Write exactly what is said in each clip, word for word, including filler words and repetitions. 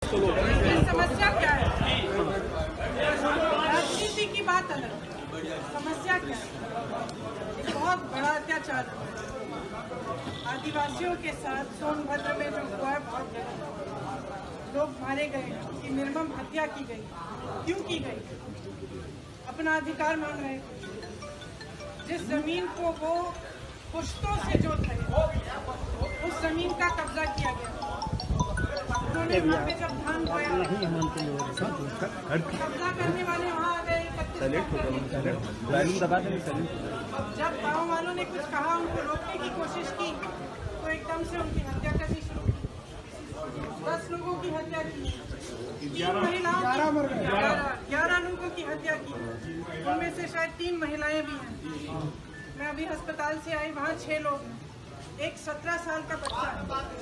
समस्या क्या है? राजनीति की बात अलग, समस्या क्या है? बहुत बड़ा अत्याचार हुआ है आदिवासियों के साथ। सोनभद्र में जो हुआ है बहुत गलत, लोग मारे गए, कि निर्मम हत्या की गई। क्यों की गई? अपना अधिकार मांग रहे थे। जिस जमीन को वो पुश्तों से जोत रहे उस जमीन का कब्जा किया गया। उन्होंने वहाँ पे जब धान बोया, कब्जा करने वाले वहाँ आ गए। जब गाँव वालों ने कुछ कहा, उनको रोकने की कोशिश की, तो एकदम से उनकी हत्या करनी शुरू की। दस लोगों की हत्या की, तीन महिलाओं की, ग्यारह लोगों की हत्या की। उनमें से शायद तीन महिलाएं भी हैं। मैं अभी अस्पताल से आई, वहाँ छह लोग हैं। एक सत्रह साल का बच्चा है,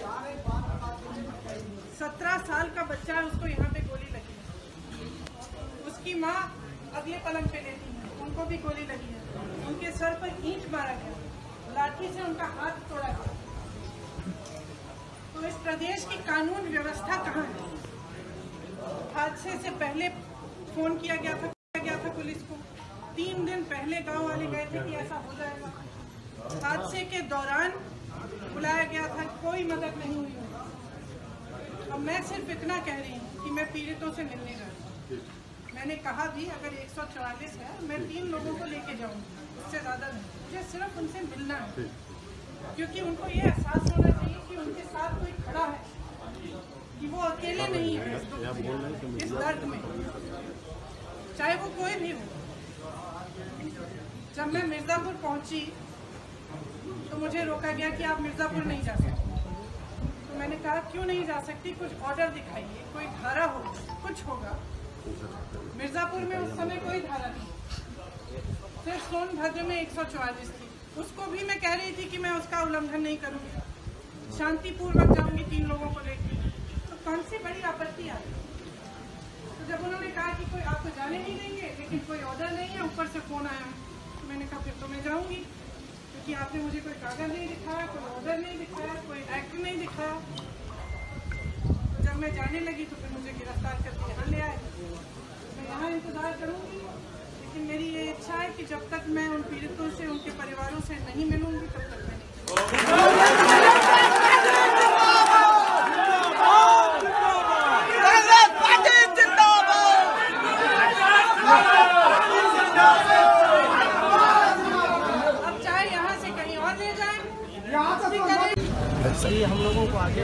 सत्रह साल का बच्चा है, उसको यहाँ पे गोली लगी है। उसकी माँ अगले पलंग पे लेटी है, उनको भी गोली लगी है। उनके सर पर ईंट मारा गया, लाठी से उनका हाथ तोड़ा गया। तो इस प्रदेश की कानून व्यवस्था कहाँ है? हादसे से पहले फोन किया गया था किया गया था पुलिस को। तीन दिन पहले गांव वाले गए थे कि ऐसा हो जाएगा। हादसे के दौरान बुलाया गया था, कोई मदद नहीं हुई। अब मैं सिर्फ इतना कह रही हूँ कि मैं पीड़ितों से मिलने जा रही हूँ। मैंने कहा भी अगर एक सौ चौवालीस है, मैं तीन लोगों को लेके जाऊँगी, उससे ज़्यादा नहीं। मुझे सिर्फ उनसे मिलना है, क्योंकि उनको ये एहसास होना चाहिए कि उनके साथ कोई खड़ा है, कि वो अकेले नहीं है इस दर्द में, चाहे वो कोई भी हो। जब मैं मिर्जापुर पहुंची तो मुझे रोका गया कि आप मिर्जापुर नहीं जा सकते। तो मैंने कहा क्यों नहीं जा सकती? कुछ ऑर्डर दिखाइए, कोई धारा होगा, कुछ होगा। मिर्जापुर में उस समय कोई धारा नहीं, सिर्फ सोनभद्र में एक सौ चौवालीस थी। उसको भी मैं कह रही थी कि मैं उसका उल्लंघन नहीं करूंगी, शांतिपूर्वक जाऊंगी तीन लोगों को लेकर। तो कौन सी बड़ी आपत्ति आ गई? तो जब उन्होंने कहा कि कोई आपको जाने नहीं देंगे, लेकिन कोई ऑर्डर नहीं है, ऊपर से फोन आया, तो मैंने कहा फिर तो मैं जाऊंगी, क्योंकि आपने मुझे कोई कागज नहीं दिखाया, कोई ऑर्डर नहीं दिखाया, कोई एक्ट नहीं दिखाया। तो जब मैं जाने लगी तो फिर मुझे गिरफ्तार करके यहाँ ले आए। मैं यहाँ इंतजार करूंगी, लेकिन मेरी ये इच्छा है कि जब तक मैं उन पीड़ितों से, उनके परिवारों से नहीं मिलूंगी, तब तक मैं नहीं। अब चाहे यहाँ से कहीं और ले जाए, ये हम लोगों को आगे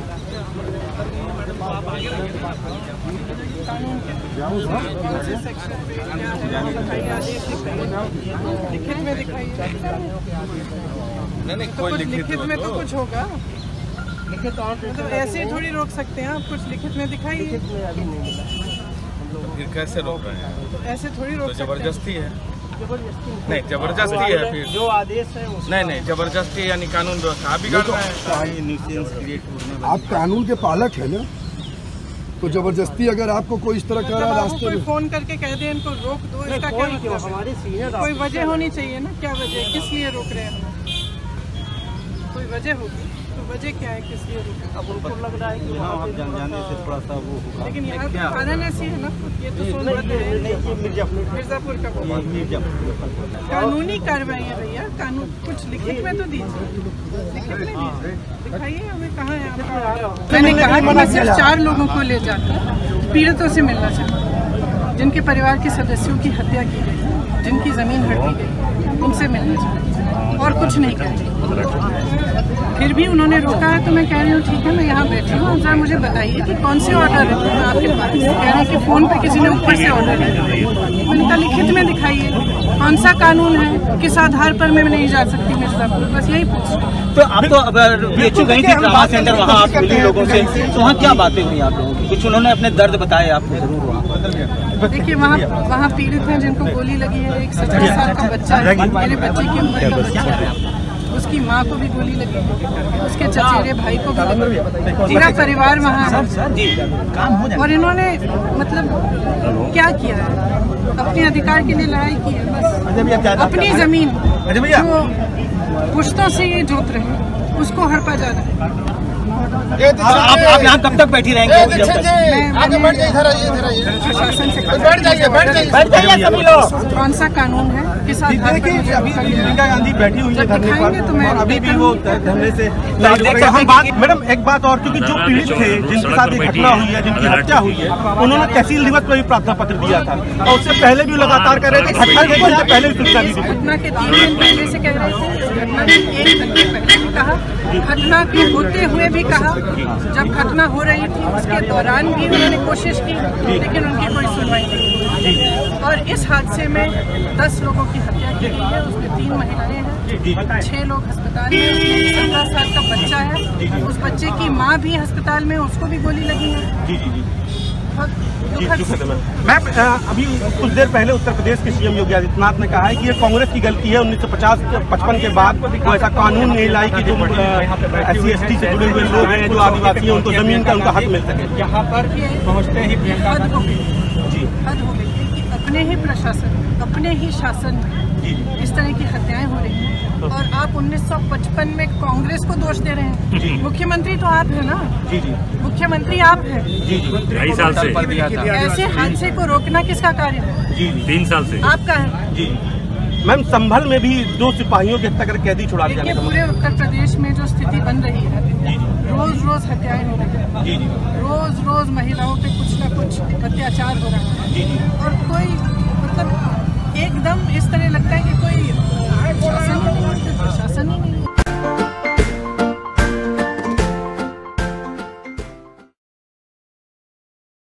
लिखित में दिखाइए। नहीं नहीं, तो कुछ लिखित में तो कुछ होगा, लिखित और मतलब ऐसे ही थोड़ी रोक सकते हैं आप। कुछ लिखित में दिखाइए। अभी नहीं मिला, फिर कैसे रोक रहे हैं? ऐसे थोड़ी रोक तो सकते हैं। जबरदस्ती है। जबरदस्ती नहीं, जबरदस्ती है फिर जो आदेश है वो। नहीं नहीं, जबरदस्ती यानी कानून व्यवस्था आप बिगाड़ रहे हैं। आप कानून के पालक है ना, तो जबरदस्ती अगर आपको कोई इस तरह का रास्ते कोई में फोन करके कह दे इनको रोक दो, इसका क्या मतलब है? हमारे सीनियर कोई वजह होनी चाहिए ना, क्या वजह, किस लिए रोक रहे हैं? कोई वजह होगी, तो वजह क्या है, किस लिए रोक रहे हैं? अब उनको लग रहा है कि वहाँ पे जाने से थोड़ा सा वो होगा। लेकिन यहाँ तो कानून ऐसी है ना, ये तो सोनभद्र है, मिर्जापुर का वो कानूनी कार्रवाई है भैया। कानून कुछ लिखित में तो दीजिए, लिखित में दीजिए, दिखाइए हमें कहाँ है आपका। मैंने कहा कि मैं सिर्फ चार लोगों को ले जाकर पीड़ितों से मिलना चाहती हूँ, जिनके परिवार के सदस्यों की हत्या की गई, जिनकी जमीन हड़पी गई, उनसे मिलना चाहती हूँ, और कुछ नहीं करेंगे। फिर भी उन्होंने रोका है, तो मैं कह रही हूँ ठीक है, मैं यहाँ बैठी हूँ। आप जरा मुझे बताइए कि कौन से ऑर्डर है आपके पास? कह रहे हैं कि फोन पे किसी ने ऊपर से ऑर्डर है। मैंने कहा लिखित में दिखाइए, कौन सा कानून है, किस आधार पर मैं नहीं जा सकती मिर्जापुर? बस यही पूछ। तो आप तो बीएचयू गई थी ट्रामा सेंटर, वहाँ आप मिली लोगों से, तो वहाँ क्या बातें हुई आप लोगों की? कुछ उन्होंने अपने दर्द बताए आपको जरूर वहाँ? देखिए वहाँ वहाँ पीड़ित हैं जिनको गोली लगी है। एक सत्रह साल का बच्चा है, मेरे बच्चे की उम्र का बच्चा है, उसकी माँ को भी गोली लगी, उसके चचेरे भाई को भी लगी, पूरा परिवार वहाँ है। और इन्होंने मतलब क्या किया है? अपने अधिकार के लिए लड़ाई की है, बस अपनी जमीन जो पुश्तों से ये जोत रहे उसको हड़पा जा रहा है। आप आप यहाँ कब तक बैठी रहेंगे? आगे बैठ जाइए, इधर आइए, इधर आइए। प्रशासन से बैठ जाइए, बैठ जाइए, बैठ जाइए सभी लोग। कौन सा कानून है, किस आधार पर मुझे अभी रोका गया? प्रियंका गांधी बैठी हुई है धरने दिखाएंगे तो पर मैं और अभी भी वो धरने से देख सकते हम बात मैडम एक बात और, क्योंकि जो पीड़ित थे जिनके साथ ये घटना हुई है, जिनकी हत्या हुई है, उन्होंने तहसील दिवस पर भी प्रार्थना पत्र दिया था और उससे पहले भी लगातार कर रहे थे, घटना के दिन से पहले भी सूचना दी थी। घटना के तीन दिन पहले से कह रहे थे, घटना के एक घंटे पहले भी कहा, घटना के होते हुए भी कहा, जब घटना हो रही थी उसके दौरान भी उन्होंने कोशिश की, लेकिन उनकी कोई सुनवाई नहीं हुई। और इस हादसे में दस लोगों की हत्या की गई है, उसमें तीन महिलाएं हैं, छह लोग अस्पताल में, उसमें पंद्रह साल का बच्चा है, उस बच्चे की माँ भी अस्पताल में, उसको भी गोली लगी है। जी जी जी बहुत दुखद। मैम अभी कुछ देर पहले उत्तर प्रदेश के सीएम योगी आदित्यनाथ ने कहा है कि ये कांग्रेस की गलती है, उन्नीस सौ पचास पचपन के बाद वो ऐसा कानून नहीं लाई कि जो एस सी एस टी से जुड़े हुए लोग हैं, जो आदिवासी हैं, उनको जमीन का उनका हक मिल सके। यहाँ पर पहुँचते ही हद हो गई, हद हो गई कि अपने ही प्रशासन, अपने ही शासन में इस तरह की हत्याएं हो रही हैं और आप उन्नीस सौ पचपन में कांग्रेस को दोष दे रहे हैं। मुख्यमंत्री तो आप है ना, जी जी मुख्यमंत्री आप हैं। जी जी ढाई साल से ऐसे हादसे को रोकना किसका कार्य है? जी तीन साल से आपका है। जी मैम संभल में भी दो सिपाहियों की हत्या कर कैदी छुड़ा दिया देखिए, पूरे उत्तर प्रदेश में जो स्थिति बन रही है, रोज रोज हत्याएं हो रही है, जी जी रोज रोज महिलाओं पे कुछ न कुछ अत्याचार हो रहा है, जी जी और कोई मतलब एकदम इस तरह लगता है कि कोई शासन ही नहीं है, प्रशासन ही नहीं है।